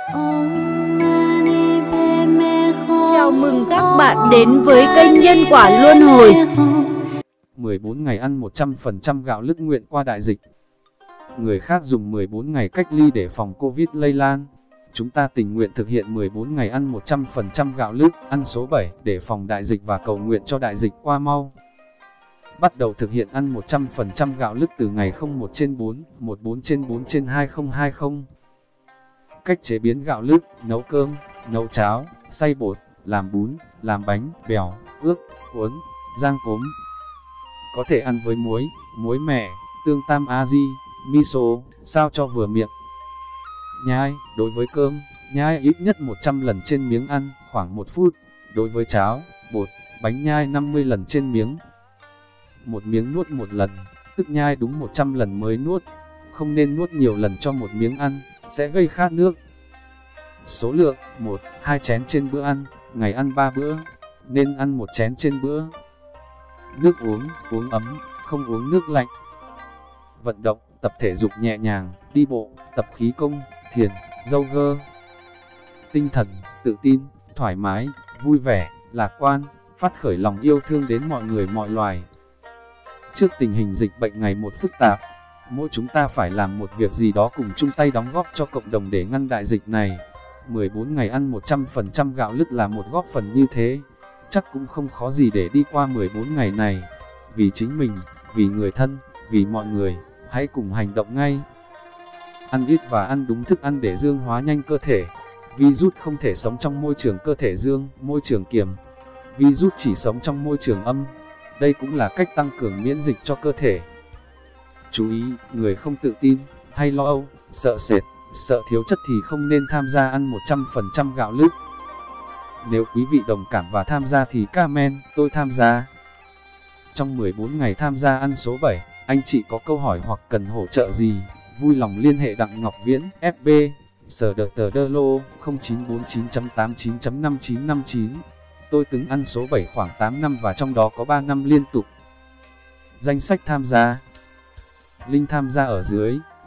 Chào mừng các bạn đến với kênh Nhân Quả Luân Hồi. 14 ngày ăn 100% gạo lứt nguyện qua đại dịch. Người khác dùng 14 ngày cách ly để phòng Covid lây lan. Chúng ta tình nguyện thực hiện 14 ngày ăn 100% gạo lứt, ăn số 7 để phòng đại dịch và cầu nguyện cho đại dịch qua mau. Bắt đầu thực hiện ăn 100% gạo lứt từ ngày 01/4, 14/4/2020. Cách chế biến gạo lứt: nấu cơm, nấu cháo, xay bột, làm bún, làm bánh, bèo, ướp, cuốn, rang cốm. Có thể ăn với muối, muối mẻ, tương tam aji, miso, sao cho vừa miệng. Nhai: đối với cơm, nhai ít nhất 100 lần trên miếng ăn, khoảng 1 phút. Đối với cháo, bột, bánh nhai 50 lần trên miếng. Một miếng nuốt một lần, tức nhai đúng 100 lần mới nuốt. Không nên nuốt nhiều lần cho một miếng ăn, sẽ gây khát nước. Số lượng: 1-2 chén trên bữa ăn, ngày ăn 3 bữa, nên ăn 1 chén trên bữa. Nước uống: uống ấm, không uống nước lạnh. Vận động: tập thể dục nhẹ nhàng, đi bộ, tập khí công, thiền, yoga. Tinh thần: tự tin, thoải mái, vui vẻ, lạc quan, phát khởi lòng yêu thương đến mọi người mọi loài. Trước tình hình dịch bệnh ngày một phức tạp, mỗi chúng ta phải làm một việc gì đó cùng chung tay đóng góp cho cộng đồng để ngăn đại dịch này. 14 ngày ăn 100% gạo lứt là một góp phần như thế. Chắc cũng không khó gì để đi qua 14 ngày này. Vì chính mình, vì người thân, vì mọi người, hãy cùng hành động ngay. Ăn ít và ăn đúng thức ăn để dương hóa nhanh cơ thể. Virus không thể sống trong môi trường cơ thể dương, môi trường kiềm. Virus chỉ sống trong môi trường âm. Đây cũng là cách tăng cường miễn dịch cho cơ thể. Chú ý, người không tự tin, hay lo âu, sợ sệt, sợ thiếu chất thì không nên tham gia ăn 100% gạo lứt. Nếu quý vị đồng cảm và tham gia thì comment, tôi tham gia. Trong 14 ngày tham gia ăn số 7, anh chị có câu hỏi hoặc cần hỗ trợ gì, vui lòng liên hệ Đặng Ngọc Viễn, FB, sở đợt tờ đơ lô, 0949.89.5959. Tôi từng ăn số 7 khoảng 8 năm và trong đó có 3 năm liên tục. Danh sách tham gia. Link tham gia ở dưới.